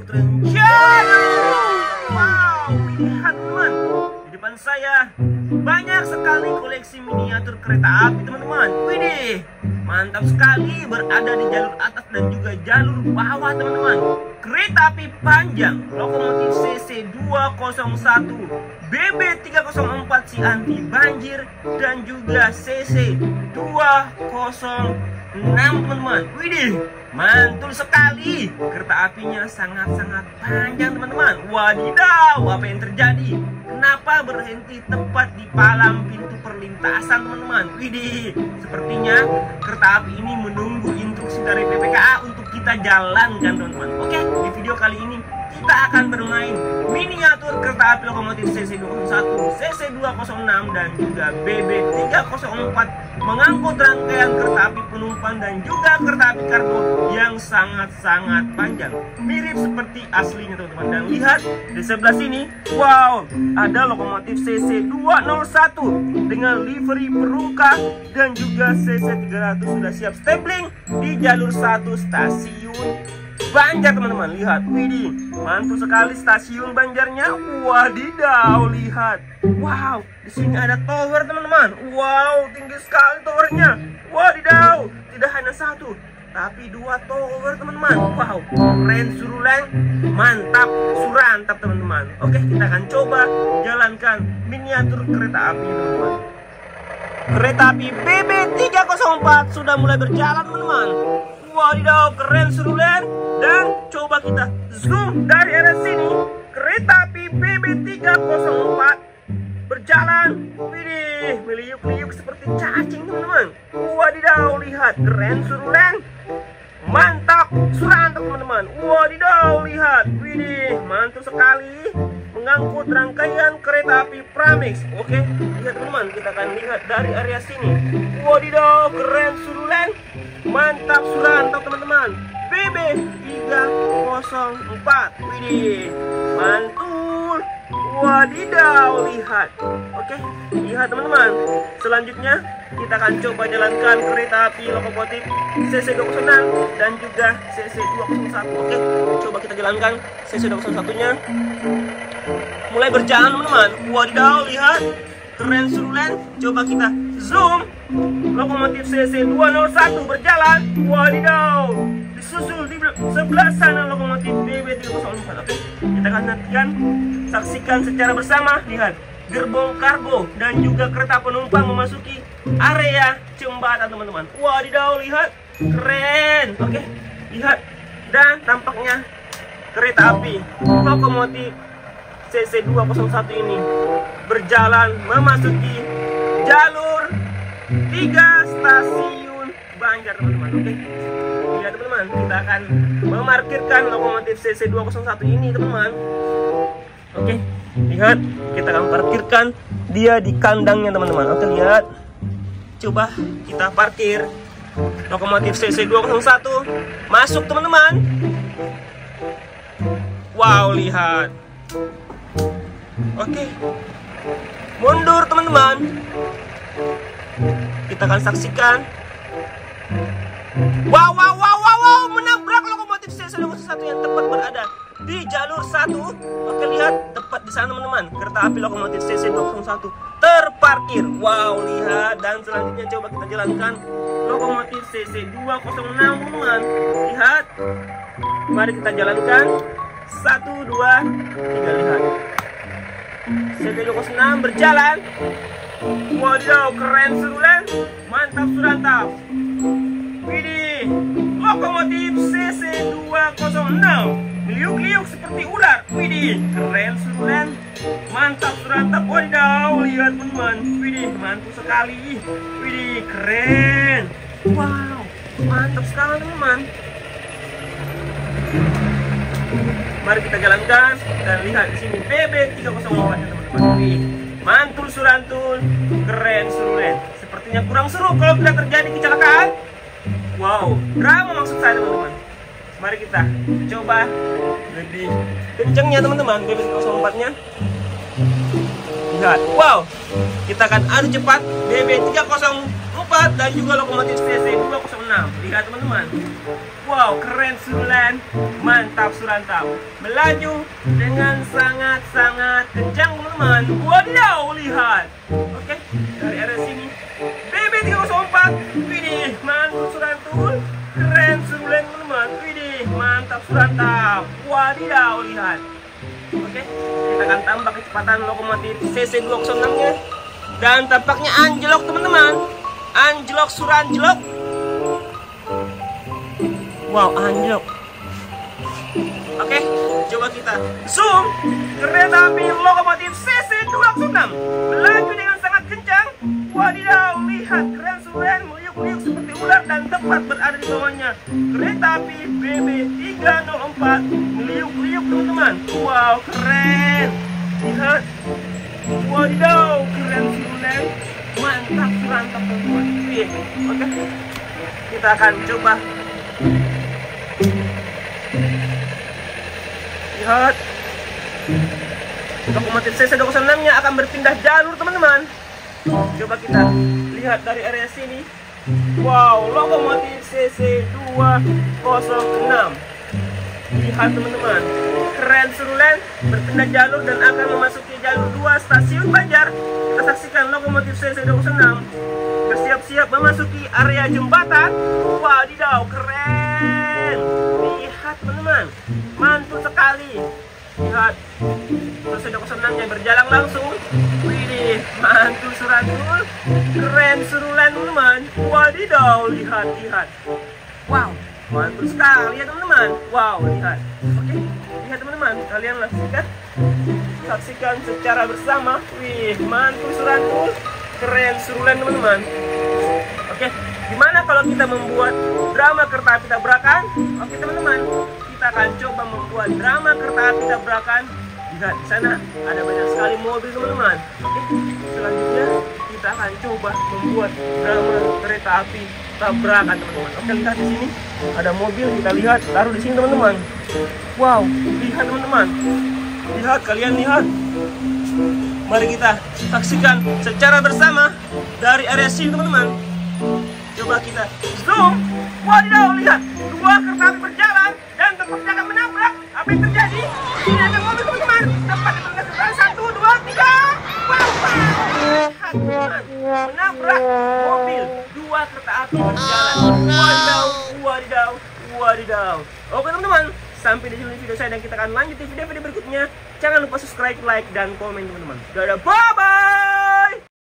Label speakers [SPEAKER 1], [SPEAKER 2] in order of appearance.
[SPEAKER 1] Trengganu. Wow, lihat teman, di depan saya banyak sekali koleksi miniatur kereta api teman-teman. Widih, mantap sekali, berada di jalur atas dan juga jalur bawah teman-teman. Kereta api panjang lokomotif CC 201 BB 304 si anti banjir dan juga CC 206 teman-teman. Widih, mantul sekali, kereta apinya sangat-sangat panjang teman-teman. Wadidaw, apa yang terjadi? Kenapa berhenti tepat di palang pintu perlintasan teman-teman? Widih, sepertinya kereta api ini menunggu instruksi dari BPKA untuk kita jalankan teman-teman. Oke, di video kali ini kita akan bermain miniatur kereta api lokomotif CC 201, CC 206 dan juga BB 304 mengangkut rangkaian kereta api penumpang dan juga kereta api kargo yang sangat-sangat panjang, mirip seperti aslinya teman-teman. Dan lihat di sebelah sini, wow, ada lokomotif CC 201 dengan livery perungka dan juga CC 300 sudah siap stapling di jalur 1 stasiun Banjar teman-teman. Lihat, widih, mantul sekali stasiun Banjarnya. Wadidaw, lihat. Wow, di sini ada tower teman-teman. Wow, tinggi sekali towernya. Wadidaw, tidak hanya satu, tapi dua tower teman-teman. Wow, keren surulan, mantap surantap teman-teman. Oke, kita akan coba jalankan miniatur kereta api teman-teman. Kereta api BB 304 sudah mulai berjalan teman-teman. Wadidaw, keren surulan. Dan coba kita zoom dari area sini. Kereta api BB 304 berjalan. Widih, meliuk-liuk seperti cacing teman-teman. Wadidaw, lihat, keren surulan, mantap surantap teman-teman. Wadidaw, lihat, widih, mantul sekali, mengangkut rangkaian kereta api Pramex. Oke, lihat teman-teman, kita akan lihat dari area sini. Wadidaw, keren surulan, mantap surantap teman-teman. BB 304. Widih, mantul. Wadidaw, lihat. Oke, lihat teman-teman. Selanjutnya kita akan coba jalankan kereta api lokomotif CC 206 dan juga CC 201. Oke, coba kita jalankan CC 201-nya. Mulai berjalan teman-teman. Wadidaw, lihat, keren surulan. Coba kita zoom. Lokomotif CC 201 berjalan. Wadidaw, disusul di sebelah sana lokomotif BB 304. Oke, kita akan nantikan, saksikan secara bersama. Lihat, gerbong kargo dan juga kereta penumpang memasuki area jembatan teman-teman. Wadidaw, lihat, keren. Oke, lihat, dan tampaknya kereta api lokomotif CC 201 ini berjalan memasuki jalur 3 stasiun Banjar teman-teman. Oke, lihat teman-teman, kita akan memarkirkan lokomotif CC 201 ini teman-teman. Oke, lihat, kita akan parkirkan dia di kandangnya teman-teman. Oke, lihat, coba kita parkir lokomotif CC 201 masuk teman-teman. Wow, lihat. Oke, mundur teman-teman. Kita akan saksikan. Wow, menabrak lokomotif CC 201 yang tepat berada di jalur 1. Oke, lihat, tepat di sana teman-teman, kereta api lokomotif CC 201 terparkir. Wow, lihat, dan selanjutnya coba kita jalankan lokomotif CC 206 teman-teman. Lihat, mari kita jalankan. 1, 2, 3, lihat, CC 206 berjalan. Wadidaw, keren surulan, mantap surantap. Widih, lokomotif CC 206 meliuk-liuk seperti ular. Widih, keren surulan, mantap surantap. Wadidaw, lihat teman-teman. Widih, mantul sekali. Widih, keren. Wow, mantap sekali teman-teman. Mari kita jalankan dan lihat di sini BB 304 ya teman-teman. Widih, mantul surantul, keren surulan. Sepertinya kurang seru kalau tidak terjadi kecelakaan. Wow, drama maksud saya teman-teman. Mari kita coba lebih kencengnya teman-teman BB 304-nya. Lihat, wow, kita akan adu cepat BB 304 4 dan juga lokomotif CC 206. Lihat teman-teman. Wow, keren surulan, mantap surantau. Melaju dengan sangat-sangat kencang teman-teman. Wadidaw, lihat. Oke, dari area sini BB304. Widih, mantap surantul. Keren surulan teman-teman. Widih, mantap surantau. Wadidaw, lihat. Oke, kita akan tambah kecepatan lokomotif CC 206-nya. Dan tampaknya anjlok teman-teman. Anjlok suranjlok. Wow, anjlok. Oke, coba kita zoom. Kereta api lokomotif CC 206 melaju dengan sangat kencang. Wadidaw, lihat, keren suren, meliuk-liuk seperti ular dan tepat berada di bawahnya kereta api BB304 meliuk-liuk teman-teman. Wow, keren. Lihat. Wadidaw, keren suren, mantap surantau teman-teman. Oke, kita akan coba. Lihat, lokomotif CC 206-nya akan berpindah jalur teman-teman. Coba kita lihat dari area sini. Wow, lokomotif CC 206. Lihat teman-teman, keren surulan, berpindah jalur dan akan memasuki jalur 2 stasiun Banjar. Kita saksikan lokomotif CC 206 bersiap-siap memasuki area jembatan. Wadidaw, keren. Lihat teman-teman, mantul sekali. Lihat, CC 206-nya berjalan langsung. Widih, mantul surantul. Keren surulan teman-teman. Wadidaw, lihat. Wow, mantul sekali ya teman-teman. Wow, lihat. Oke, lihat teman-teman, kalian saksikan secara bersama. Wih, mantul surantul. Keren surulan teman-teman. Oke, gimana kalau kita membuat drama kereta api tabrakan? Oke teman-teman, kita akan coba membuat drama kereta api tabrakan. Lihat, di sana ada banyak sekali mobil teman-teman. Oke, selanjutnya kita akan coba membuat drama kereta api tabrakan teman-teman. Oke, lihat di sini ada mobil, kita lihat, taruh di sini teman-teman. Wow, lihat teman-teman. Lihat, kalian lihat. Mari kita saksikan secara bersama dari area sini teman-teman. Coba kita zoom. Wadidaw, lihat, 2 kereta api berjalan dan tempatnya akan menabrak. Apa yang terjadi? Ini ada mobil teman-teman. Tempat di tengah sebelah, 1, 2, 3. Wow, lihat teman-teman, menabrak mobil. 2 kereta api berjalan. Wadidaw. Oke teman-teman, sampai di sini video saya dan kita akan lanjut di video berikutnya. Jangan lupa subscribe, like, dan komen teman-teman. Dadah, bye.